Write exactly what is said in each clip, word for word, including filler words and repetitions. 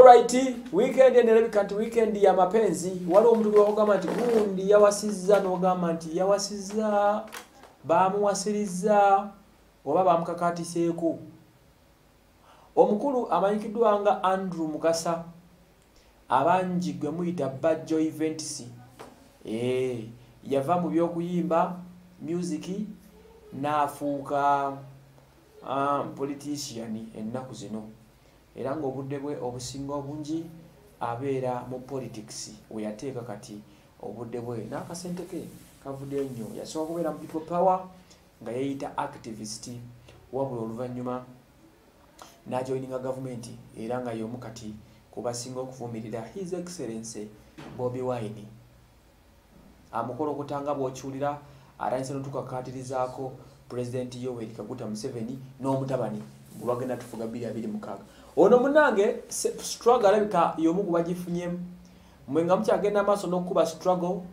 Alright, weekend enelebika nti weekend ya mapenzi. Waliwo omuntu gwe bagamba nti gundi yawasizza n'ogamba nti yawasizza bamuwasiriza oba bamukakatiseeko. Omukulu amanyikiddwa nga Andrew Mukasa abangi gwe muyita Bajjo Events. Eh, yava mu by'okuyimba music n'afuuka um, politician ennaku zino. Era ng'obudde bwe obusinga obungi abeera mu politics we yateeka kati obudde bwe n'akasente ke kavudde nnyo. Yasobola kubeera mu people power nga yeeyita activist wabula oluvannyuma n'ajoininga gavumenti era nga y'omu kati ku basinga okuvumirira His Excellency Bobi Wine. Amukolo okutanga bw'okiwulira atandise n'otukakatirizaako President Yoweri Kaguta Museveni n'omutabani gwe bagenda tufuga bbiri abiri mukaaga. Ono munange struggle alabika y'omu ku bagifunyemu. Mwe nga mukyagenda maaso n'okuba struggle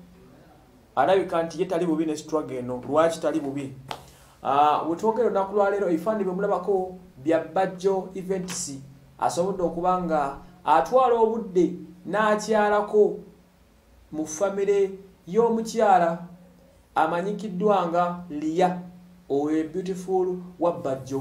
alabika nti ye tali bubi ne struggle eno. Lwaki tali bubi? Uh, wetwogera olunaku lwa leero ebifaananyi bye mulabako bya Bajjo Events asobodde okuba nga atwala obudde n'akyalako mu famire y'omukyala amanyikiddwa nga Lia owe beautiful wa Bajjo.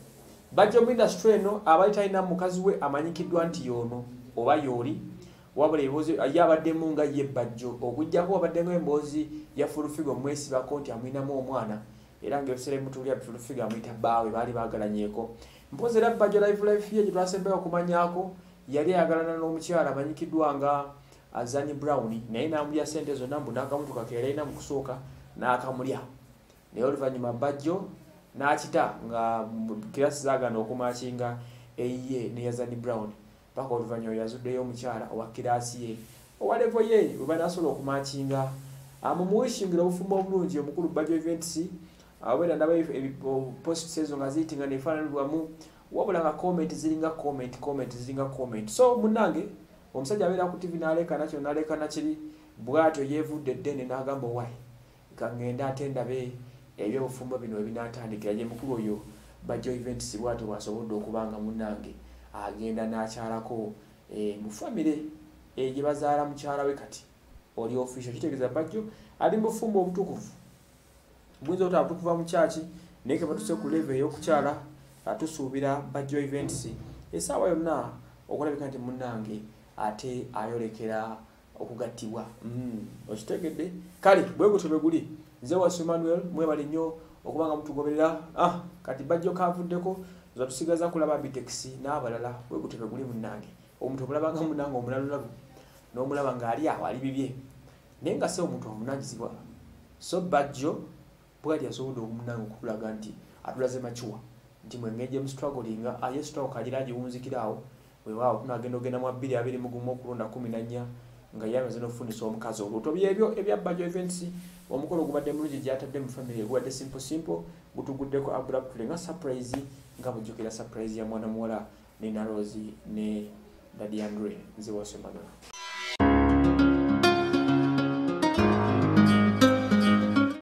Bajjo mu industry eno abali talina mukazi we amanyikiddwa nti yono oba yoli wabula ebozi yabaddemu nga ye Bajjo okujjako wabaddenga emboozi ya Fulufigo mwesibako nti amwinamu omwana era ng'ebiseera mutulya Fulufigo amuyita baawe baali baagalanyeeko. Mpozi era Bajjo live life ye gye twasembeyo okumanyaako yali agalana n'omukyala amanyikiddwa nga Azani Brown naye n'amulya ssente zonna mbu n'akamutuka ke yalina mu kusooka n'akamulya. Naye oluvannyuma Bajjo n'akita nga kirasi zaagana okumakinga eyiye ne Azani Brown paka oluvannyuma yazuddeyo omukyala owa kirasi ye owa level ye we banasobola okumakinga amumuwishingira obufumbo obulungi omukulu Bajjo Events. Awera ndaba post season nga ziyitinga nefaananirwamu wabula nga comment ziringa comment comment ziringa comment. So munange omusajja abeera ku T V n'aleka nakyo n'aleka nakiri bwatyo yeevudde ddene n'agamba wayi kangenda ate ndabe ebyobufumbo bino ebinaatandikira gye mukulu oyo Bajjo Events bwatyo bwasobodde okubanga munange agenda n'akyalako e, mu famire e, gye bazaala mukyala we kati oli official kitegeeza Bajjo ali mu bufumbo obutukuvu buyinza otaba tukuva mu kyaki naye ke batuse ku level ey'okukyala atusuubira Bajjo Events essaawa yonna okulabika nti munnange ate ayolekera okugattibwa. Mm, okitegedde kale bwe gutyo bwe guli. Nze Wasu Emmanuel mwebale nnyo okuba nga mutugoberera. Ah, kati Bajjo kavuddeko za tusigaza kulaba Bitex n'abalala bwe gutyo bwe guli munnange. Omuntu omulaba nga munnange omulalulabu n'omulaba nga ali awo ali bibye naye nga se omuntu omunanyizibwa. So Bajjo bwali asobodde okumunanga okulaga nti atulaze machuwa nti mwengeje mu strugglinga aye struggle kalira giwunzikirawo weewaawo tunagenda ogenda mu bbiri abiri mu gumu okulonda kumi na nnya nga yamaze n'okufundisa omukazi oluto byebyo ebya Bajjo Events omukolo gubadde mulungi gyatadde mu family gubadde simple simple gutuguddeko abruptly nga surprise nga bujjukira surprise ya mwana muwala ne Narozi ne Daddy Andre. Nze Wasu Emmanuel.